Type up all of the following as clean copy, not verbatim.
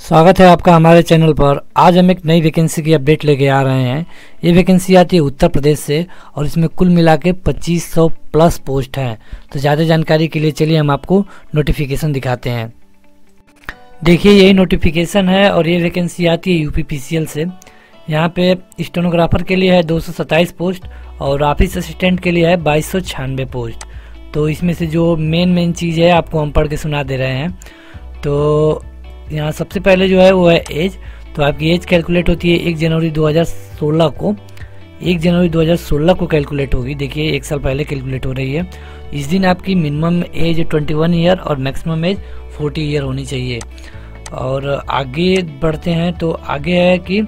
स्वागत है आपका हमारे चैनल पर। आज हम एक नई वैकेंसी की अपडेट लेके आ रहे हैं। ये वैकेंसी आती है उत्तर प्रदेश से और इसमें कुल मिला के 2500 प्लस पोस्ट हैं। तो ज़्यादा जानकारी के लिए चलिए हम आपको नोटिफिकेशन दिखाते हैं। देखिए यही नोटिफिकेशन है और ये वैकेंसी आती है UPPCL से। यहाँ पे स्टेनोग्राफर के लिए है 227 पोस्ट और ऑफिस असिस्टेंट के लिए है 2296 पोस्ट। तो इसमें से जो मेन चीज़ है आपको हम पढ़ के सुना दे रहे हैं। तो यहाँ सबसे पहले जो है वो है एज। तो आपकी एज कैलकुलेट होती है 1 जनवरी 2016 को। 1 जनवरी 2016 को कैलकुलेट होगी। देखिए 1 साल पहले कैलकुलेट हो रही है। इस दिन आपकी मिनिमम एज 21 ईयर और मैक्सिमम एज 40 ईयर होनी चाहिए। और आगे बढ़ते हैं तो आगे है कि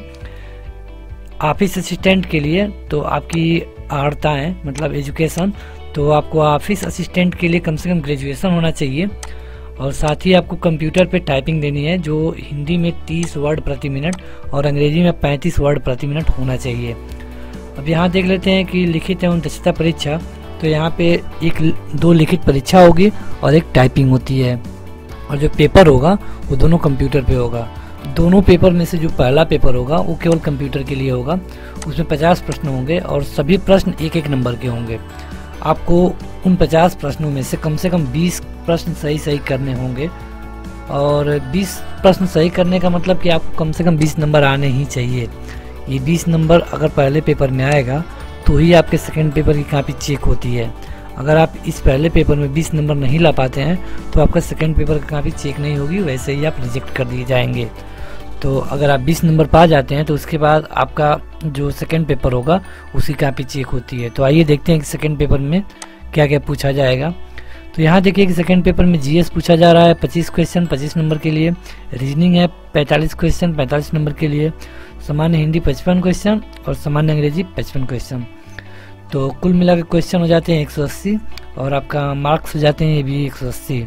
ऑफिस असिस्टेंट के लिए तो आपकी अर्हता है मतलब एजुकेशन। तो आपको ऑफिस असिस्टेंट के लिए कम से कम ग्रेजुएशन होना चाहिए और साथ ही आपको कंप्यूटर पे टाइपिंग देनी है जो हिंदी में 30 वर्ड प्रति मिनट और अंग्रेजी में 35 वर्ड प्रति मिनट होना चाहिए। अब यहाँ देख लेते हैं कि लिखित एवं दक्षता परीक्षा। तो यहाँ पे दो लिखित परीक्षा होगी और एक टाइपिंग होती है और जो पेपर होगा वो दोनों कंप्यूटर पे होगा। दोनों पेपर में से जो पहला पेपर होगा वो केवल कंप्यूटर के लिए होगा। उसमें 50 प्रश्न होंगे और सभी प्रश्न एक नंबर के होंगे। आपको उन 50 प्रश्नों में से कम 20 प्रश्न सही करने होंगे और 20 प्रश्न सही करने का मतलब कि आपको कम से कम 20 नंबर आने ही चाहिए। ये 20 नंबर अगर पहले पेपर में आएगा तो ही आपके सेकंड पेपर की कॉपी चेक होती है। अगर आप इस पहले पेपर में 20 नंबर नहीं ला पाते हैं तो आपका सेकंड पेपर की कॉपी चेक नहीं होगी, वैसे ही आप रिजेक्ट कर दिए जाएंगे। तो अगर आप 20 नंबर पा जाते हैं तो उसके बाद आपका जो सेकंड पेपर होगा उसी कॉपी चेक होती है। तो आइए देखते हैं कि सेकंड पेपर में क्या क्या पूछा जाएगा। तो यहाँ देखिए कि सेकंड पेपर में जीएस पूछा जा रहा है 25 क्वेश्चन 25 नंबर के लिए। रीजनिंग है 45 क्वेश्चन 45 नंबर के लिए। सामान्य हिंदी 55 क्वेश्चन और सामान्य अंग्रेजी 55 क्वेश्चन। तो कुल मिला के क्वेश्चन हो जाते हैं 180 और आपका मार्क्स हो जाते हैं ये भी 180।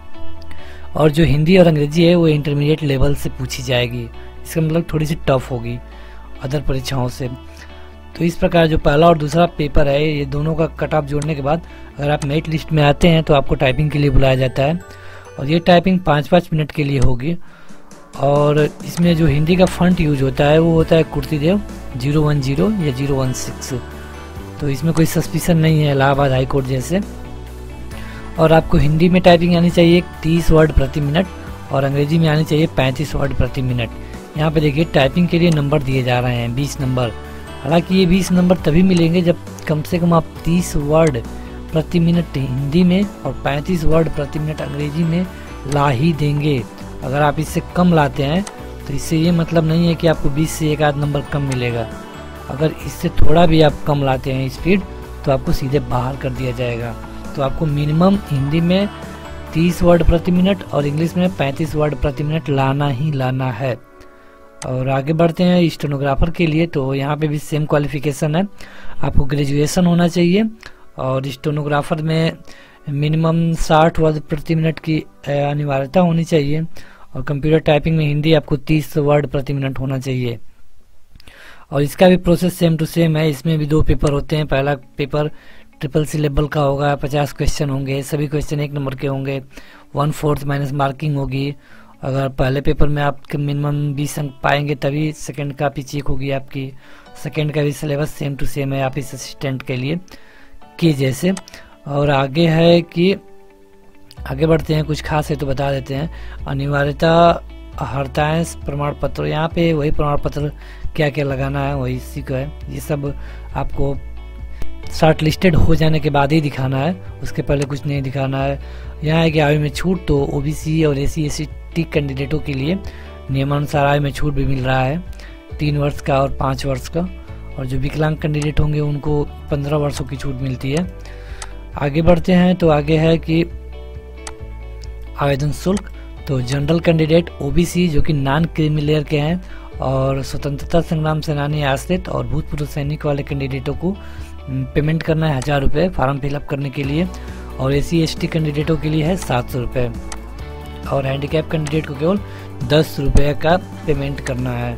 और जो हिंदी और अंग्रेजी है वो इंटरमीडिएट लेवल से पूछी जाएगी। इसका मतलब थोड़ी सी टफ होगी अदर परीक्षाओं से। तो इस प्रकार जो पहला और दूसरा पेपर है ये दोनों का कट ऑफ जोड़ने के बाद अगर आप मेरिट लिस्ट में आते हैं तो आपको टाइपिंग के लिए बुलाया जाता है और ये टाइपिंग 5-5 मिनट के लिए होगी। और इसमें जो हिंदी का फॉन्ट यूज होता है वो होता है कुर्तीदेव 010 या 016। तो इसमें कोई सस्पिशन नहीं है इलाहाबाद हाई कोर्ट जैसे। और आपको हिंदी में टाइपिंग आनी चाहिए 30 वर्ड प्रति मिनट और अंग्रेजी में आनी चाहिए 35 वर्ड प्रति मिनट। यहाँ पे देखिए टाइपिंग के लिए नंबर दिए जा रहे हैं 20 नंबर। हालांकि ये 20 नंबर तभी मिलेंगे जब कम से कम आप 30 वर्ड प्रति मिनट हिंदी में और 35 वर्ड प्रति मिनट अंग्रेजी में ला ही देंगे। अगर आप इससे कम लाते हैं तो इससे ये मतलब नहीं है कि आपको 20 से एक आध नंबर कम मिलेगा। अगर इससे थोड़ा भी आप कम लाते हैं स्पीड तो आपको सीधे बाहर कर दिया जाएगा। तो आपको मिनिमम हिंदी में 30 वर्ड प्रति मिनट और इंग्लिश में 35 वर्ड प्रति मिनट लाना ही लाना है। और आगे बढ़ते हैं स्टेनोग्राफर के लिए। तो यहाँ पे भी सेम क्वालिफिकेशन है, आपको ग्रेजुएशन होना चाहिए और स्टेनोग्राफर में मिनिमम 60 वर्ड प्रति मिनट की अनिवार्यता होनी चाहिए और कंप्यूटर टाइपिंग में हिंदी आपको 30 वर्ड प्रति मिनट होना चाहिए। और इसका भी प्रोसेस सेम टू सेम है। इसमें भी 2 पेपर होते हैं। पहला पेपर CCC लेवल का होगा, 50 क्वेश्चन होंगे, सभी क्वेश्चन 1 नंबर के होंगे, 1/4 माइनस मार्किंग होगी। अगर पहले पेपर में आप मिनिमम 20 अंक पाएंगे तभी सेकंड कॉपी चेक होगी आपकी। सेकंड का भी सिलेबस सेम टू सेम है ऑफिस असिस्टेंट के लिए के जैसे। और आगे है कि आगे बढ़ते हैं, कुछ खास है तो बता देते हैं। अनिवार्यता अर्हताएं प्रमाण पत्र, यहाँ पे वही प्रमाण पत्र क्या क्या लगाना है वही इसी को है। ये सब आपको शॉर्ट लिस्टेड हो जाने के बाद ही दिखाना है, उसके पहले कुछ नहीं दिखाना है। यहाँ है कि आयु में छूट तो OBC और SC/ST कैंडिडेटों के लिए नियमानुसार आयु में छूट भी मिल रहा है 3 वर्ष का और 5 वर्ष का। और जो विकलांग कैंडिडेट होंगे उनको 15 वर्षों की छूट मिलती है। आगे बढ़ते हैं तो आगे है कि आवेदन शुल्क। तो जनरल कैंडिडेट OBC जो कि नॉन क्रीमी लेयर के हैं और स्वतंत्रता संग्राम सेनानी आश्रित और भूतपूर्व सैनिक वाले कैंडिडेटों को पेमेंट करना है 1000 रुपये फॉर्म फिलअप करने के लिए। और SC/ST कैंडिडेटों के लिए है 700 रुपये और हैंडीकैप कैंडिडेट को केवल 10 रुपये का पेमेंट करना है।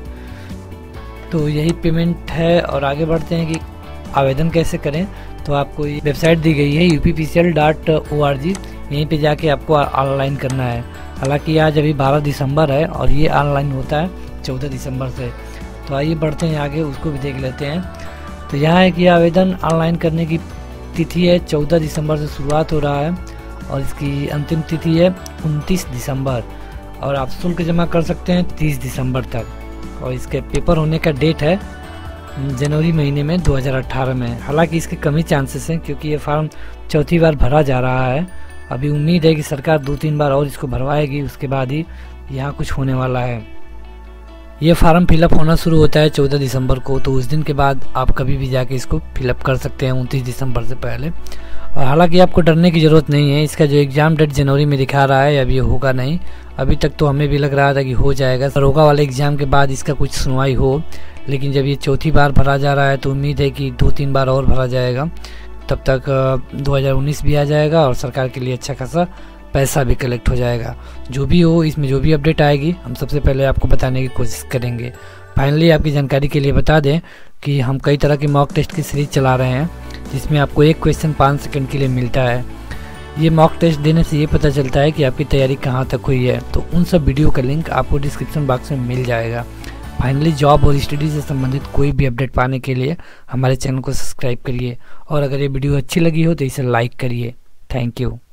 तो यही पेमेंट है। और आगे बढ़ते हैं कि आवेदन कैसे करें। तो आपको ये वेबसाइट दी गई है UPPCL.org, यहीं पे जाके आपको ऑनलाइन करना है। हालांकि आज अभी 12 दिसंबर है और ये ऑनलाइन होता है 14 दिसंबर से। तो आइए बढ़ते हैं आगे, उसको भी देख लेते हैं। तो यहाँ है कि आवेदन ऑनलाइन करने की तिथि है 14 दिसंबर से शुरुआत हो रहा है और इसकी अंतिम तिथि है 29 दिसंबर और आप शुल्क जमा कर सकते हैं 30 दिसंबर तक। और इसके पेपर होने का डेट है जनवरी महीने में 2018 में। हालांकि इसके कम ही चांसेस हैं क्योंकि ये फार्म चौथी बार भरा जा रहा है। अभी उम्मीद है कि सरकार 2-3 बार और इसको भरवाएगी, उसके बाद ही यहाँ कुछ होने वाला है। ये फार्म फिलअप होना शुरू होता है 14 दिसंबर को, तो उस दिन के बाद आप कभी भी जाके इसको फिलअप कर सकते हैं 29 दिसंबर से पहले। और हालांकि आपको डरने की ज़रूरत नहीं है। इसका जो एग्ज़ाम डेट जनवरी में दिखा रहा है अभी होगा नहीं। अभी तक तो हमें भी लग रहा था कि हो जाएगा, दरोगा वाले एग्ज़ाम के बाद इसका कुछ सुनवाई हो, लेकिन जब ये चौथी बार भरा जा रहा है तो उम्मीद है कि 2-3 बार और भरा जाएगा। तब तक 2019 भी आ जाएगा और सरकार के लिए अच्छा खासा पैसा भी कलेक्ट हो जाएगा। जो भी हो, इसमें जो भी अपडेट आएगी हम सबसे पहले आपको बताने की कोशिश करेंगे। फाइनली आपकी जानकारी के लिए बता दें कि हम कई तरह की मॉक टेस्ट की सीरीज चला रहे हैं जिसमें आपको एक क्वेश्चन 5 सेकंड के लिए मिलता है। ये मॉक टेस्ट देने से ये पता चलता है कि आपकी तैयारी कहाँ तक हुई है। तो उन सब वीडियो का लिंक आपको डिस्क्रिप्शन बॉक्स में मिल जाएगा। फाइनली जॉब और स्टडी से संबंधित कोई भी अपडेट पाने के लिए हमारे चैनल को सब्सक्राइब करिए और अगर ये वीडियो अच्छी लगी हो तो इसे लाइक करिए। Thank you.